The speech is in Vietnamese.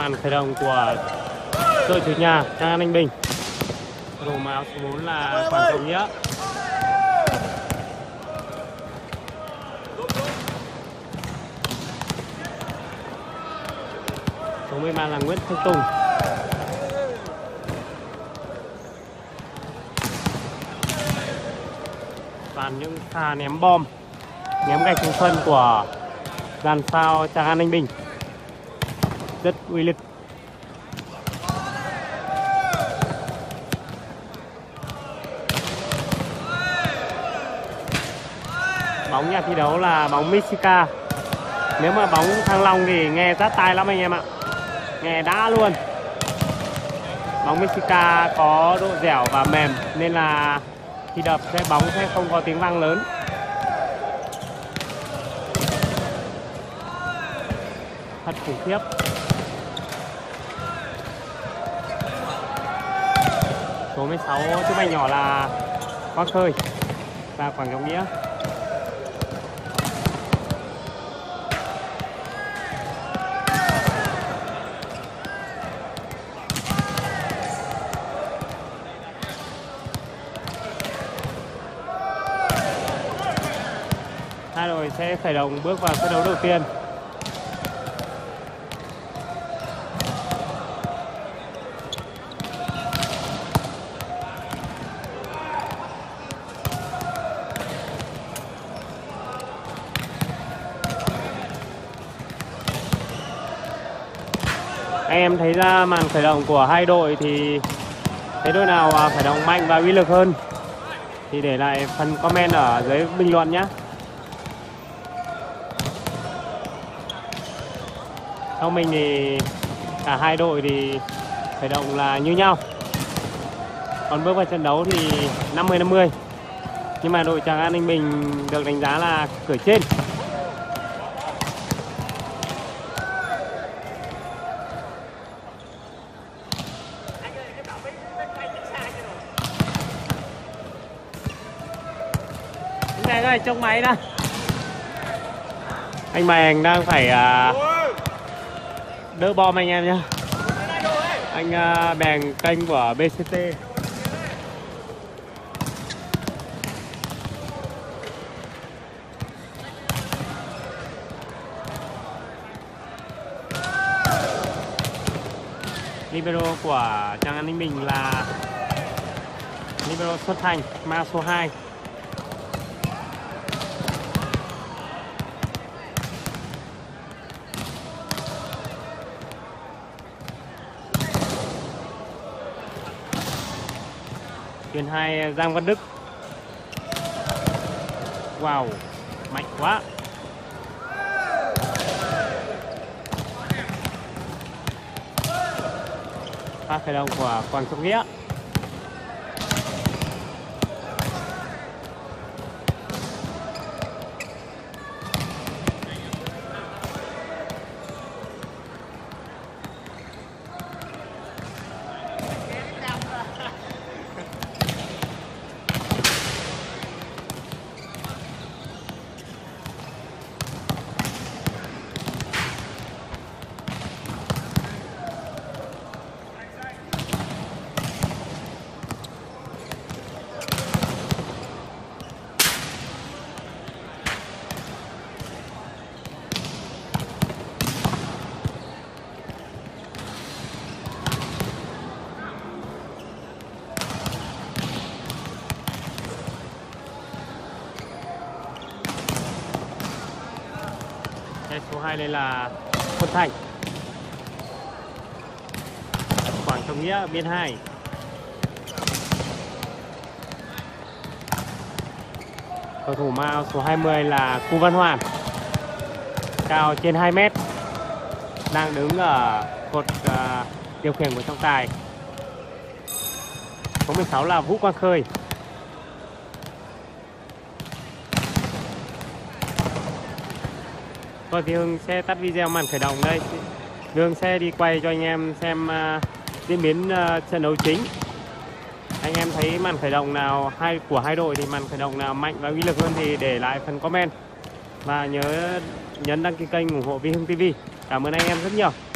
màn khởi động của đội chủ nhà Tràng An Ninh Bình. Cầu thủ mặc áo số 4 là Quảng Trọng Nghĩa. Số 13 là Nguyễn Thanh Tùng. Toàn những pha ném bom, ném gạch xuống sân của dàn sao Tràng An Ninh Bình rất uy lực. Bóng nhà thi đấu là bóng Mexica. Nếu mà bóng Thăng Long thì nghe rát tai lắm anh em ạ, nghe đã luôn. Bóng Mexica có độ dẻo và mềm nên là khi đập bóng sẽ không có tiếng vang lớn. Thật khủng khiếp. Số 16 chiếc banh nhỏ là Quang Khơi và Quảng Trọng Nghĩa. Hai đội sẽ khởi động bước vào trận đấu đầu tiên. Anh em thấy ra màn khởi động của hai đội thì thấy đội nào khởi động mạnh và uy lực hơn thì để lại phần comment ở dưới bình luận nhé. Theo mình thì cả hai đội thì khởi động là như nhau. Còn bước vào trận đấu thì 50-50. Nhưng mà đội Tràng An Ninh Bình được đánh giá là cửa trên. Này ơi, trông máy đó. Anh Màng đang phải đỡ bom anh em nhé. Anh Bèng kênh của BCT. Libero của Tràng An Ninh Bình là Libero Xuất Thành, mang số 2. Chuyền 2 Giang Văn Đức. Wow, mạnh quá. Pha khởi động của Quảng Trọng Nghĩa. Số 2 đây là Quân Thành. Quảng Trọng Nghĩa biên 2. Cầu thủ mang số 20 là Cú Văn Hoàn. Cao trên 2 mét. Đang đứng ở cột điều khiển của trọng tài. Số 16 là Vũ Quang Khơi. Rồi thì Hưng sẽ tắt video màn khởi động đây. Hưng sẽ đi quay cho anh em xem diễn biến trận đấu chính. Anh em thấy màn khởi động nào của hai đội thì màn khởi động nào mạnh và uy lực hơn thì để lại phần comment. Và nhớ nhấn đăng ký kênh ủng hộ Vi Hưng TV. Cảm ơn anh em rất nhiều.